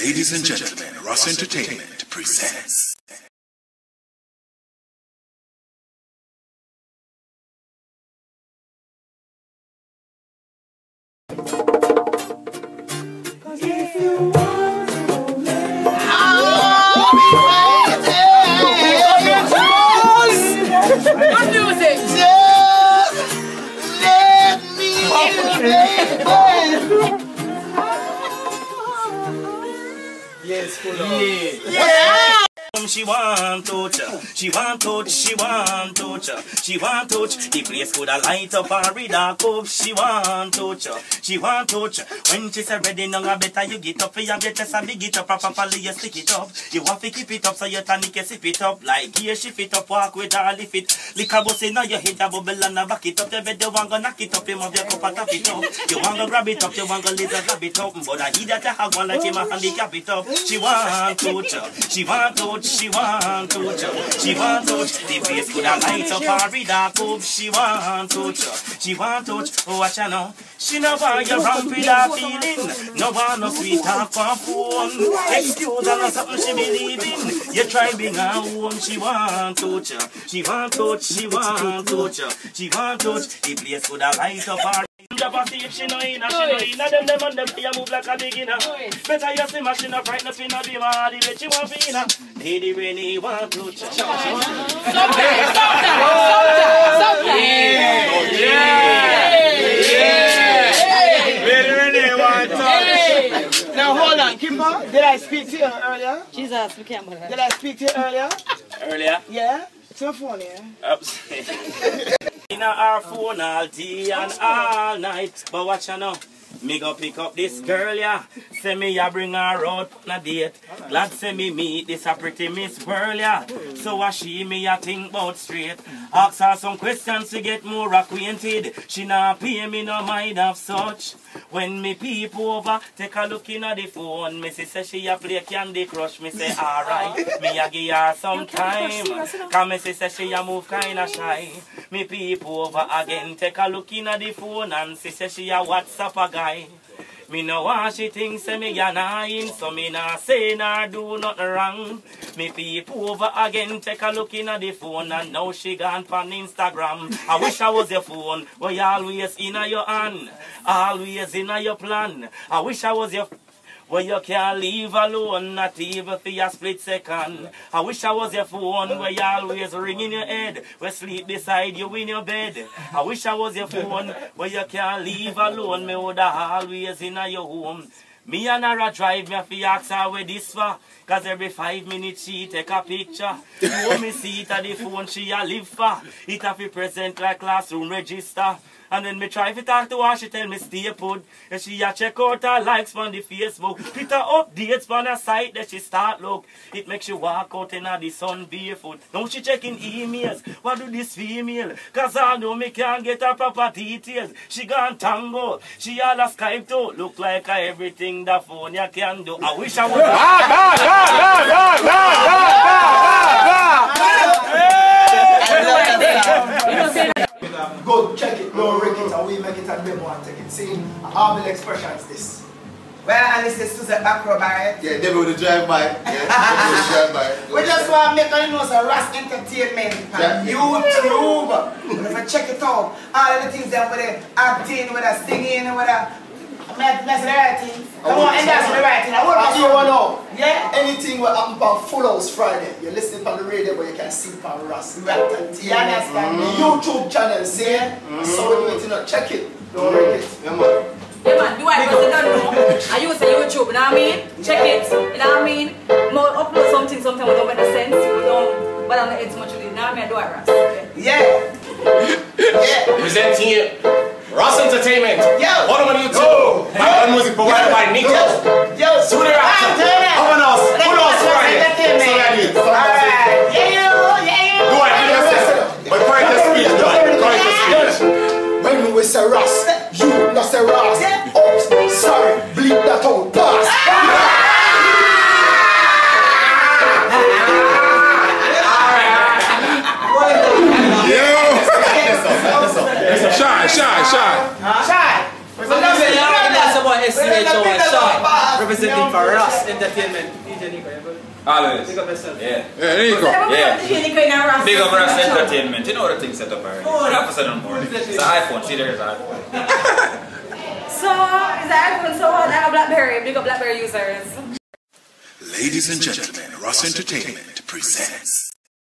Ladies and gentlemen, Ross Entertainment presents. If you want to What music? yes, full She want touch, she want touch, she want touch, she want touch. The place could a light up and read a cup. She want touch, she want touch. When she say ready, now I better you get up for your better and big it up, properly you stick it up. You want to keep it up so you tonic you sip it up. Like here she fit up, walk with her lift it. Lick a bus in your head, a bubble and a back it up. You bet you want to knock it up, you move your cup and tap it up. You want to grab it up, you want to little grab it up. But I hear that you have one like him and handicap it up. She want touch, she want touch. She want touch, she want touch. The place could have light up and read a cup. She want touch, she want touch. Oh, watch her now. She no want you ramp with her feeling. No want no sweet talk on phone. Excuse her, no something she believe in. You try being her home. She want touch, she want touch, she want touch, she want touch. The place could have light up and she no inna, them on them you move like a beginner. Better you see machine up right now, finna be mad. Bet you want finna. Lady when he want to touch. Now hold on, Kimber, did I speak to you earlier? Jesus, we can't. Did I speak to you earlier? Earlier? Yeah? It's your phone here. In our phone all day and all night. But watch her now. Me go pick up this girl, yeah. Say me ya bring her out on a date. Glad say me meet this a pretty Miss World, yeah. So what she me ya think about straight. Ask her some questions to get more acquainted. She not pay me no mind of such. When me peep over, take a look in at the phone. Me say she a play Candy Crush. Me say alright, me a give her some time. Cause me say she a move kinda shy. Me peep over again, take a look in at the phone and say she a WhatsApp a guy. Me no want she think say me a nine, so me nah say nah do nothing wrong. Me peep over again, take a look in at the phone and now she gone on Instagram. I wish I was your phone, where you always in your hand, always in your plan. I wish I was your where you can't leave alone, not even for a split second. I wish I was your phone, where you always ring in your head, where sleep beside you in your bed. I wish I was your phone, where you can't leave alone, me woulda always in your home. Me and her drive me fi ask her where this for. Cause every 5 minutes she take a picture. You want me see it at the phone she a live for. It have to present like classroom register. And then me try to talk to her, she tell me stay put. And she a check out her likes on the Facebook. Put her updates on her site that she start look. It makes you walk out in the sun barefoot. Now she checking emails. What do this female? Cause I know me can't get her proper details. She gone tango. She all a Skype too. Look like everything the phone you can do. I wish I was Go check it, go rig it, and we make it and demo and take it. See, how many expressions this? Well, and this is to the acrobat. Yeah, they will drive by. Yeah, we just want to make you know some Ross Entertainment on YouTube. If you check it out, all of the things that with the acting, with the singing, with the that's the right thing. Come on, and that's the right thing. I want you know. Yeah. Anything will happen on FullHouse Friday. You're listening on the radio, but you can see it on Ross Entertainment. You understand? YouTube channel, see? So we need to check it. Don't rig it. Yeah, man, do I don't know? I use the YouTube, you know what I mean? Check it, you know what I mean? More upload something sometimes we don't make sense, we don't, but I'm not it's much of it, you know what I mean? Do I Ross? Yeah. Presenting you Ross Entertainment. Yo. Follow on YouTube. Background music provided by Nico. Yo. Sooner after. FullHouse Friday. Alright. Yeah. Do I do yourself? But correct the speech, do I? Correct the speech. When we say Ross, you not say Ross. Oops, sorry, bleep that out, pass. Shy. Shy. That's about SCHO and Shy. for Ross Entertainment. DJ Nico, you good? Always. Pick up yourself. Yeah. Yeah, there you go. Yeah. Big up Ross Entertainment. You know the thing set up already. I have to say no more. It's an iPhone. See, there's an iPhone. So, is the iPhone so hot? I have a BlackBerry. Big up BlackBerry users. Ladies and gentlemen, Ross Entertainment presents.